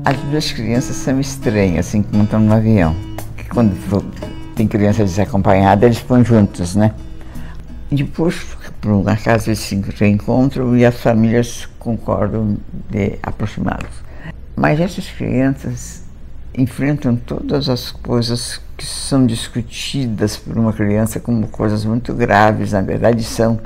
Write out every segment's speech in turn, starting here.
As duas crianças são estranhas, assim como estão no avião. Quando tem criança desacompanhada, eles põem juntos, né? E depois, por um acaso, eles se reencontram e as famílias concordam de aproximá-los. Mas essas crianças enfrentam todas as coisas que são discutidas por uma criança como coisas muito graves. Na verdade, são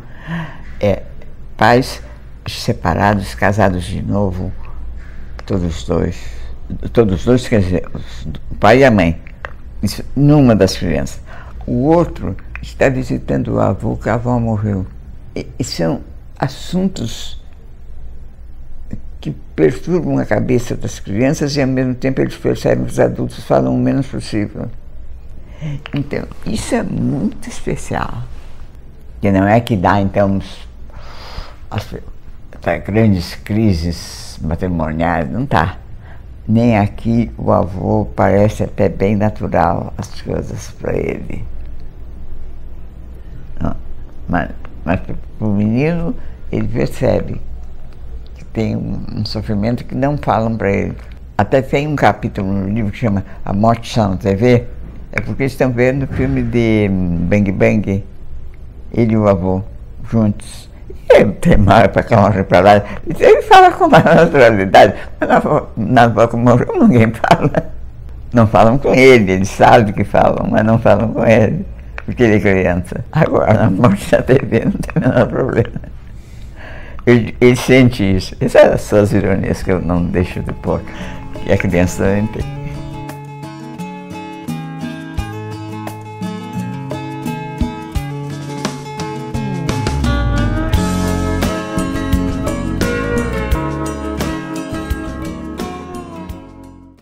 pais separados, casados de novo, todos dois, quer dizer, o pai e a mãe, isso numa das crianças. O outro está visitando o avô, que a avó morreu. E são assuntos que perturbam a cabeça das crianças e, ao mesmo tempo, eles percebem que os adultos falam o menos possível. Então, isso é muito especial. Que não é que dá, então, grandes crises matrimoniais, não está. Nem aqui o avô parece até bem natural as coisas para ele. Não, mas para o menino, ele percebe que tem um sofrimento que não falam para ele. Até tem um capítulo no livro que chama A Morte Está na TV, é porque eles estão vendo o filme de Bang Bang, ele e o avô, juntos. Ele tem mal para cá, morre para lá. Ele fala com uma naturalidade, mas na avó que morreu ninguém fala. Não falam com ele, eles sabem que falam, mas não falam com ele, porque ele é criança. Agora, na morte da TV não tem o menor problema. Ele sente isso. Essas são as ironias que eu não deixo de pôr, e a criança também tem.